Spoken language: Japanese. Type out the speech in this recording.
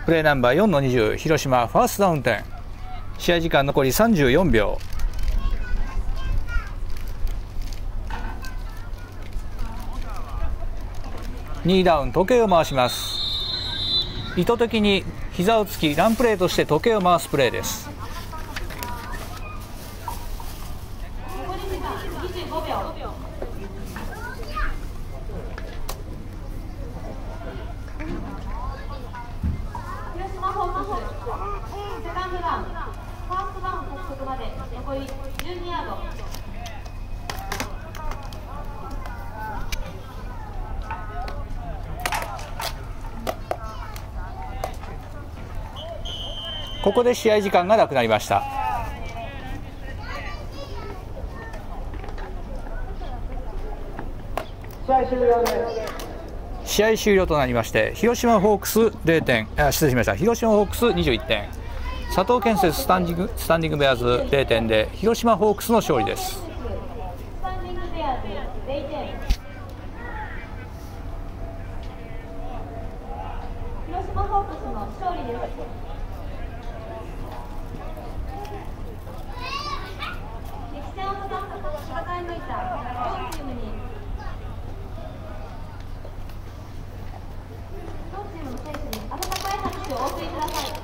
プレーナンバー4の20、広島ファーストダウン10。試合時間残り34秒。2ダウン、時計を回します。意図的に膝をつきランプレーとして時計を回すプレーです。ここで試合時間がなくなりました。試合終了となりまして、広島ホークス0点、失礼しました。広島ホークス21点、佐藤建設スタンディングベアーズ0点で広島ホークスの勝利です。広島ホークスの勝利です。激戦を戦い抜いた両チームに両チームの選手に温かい拍手をお送りください。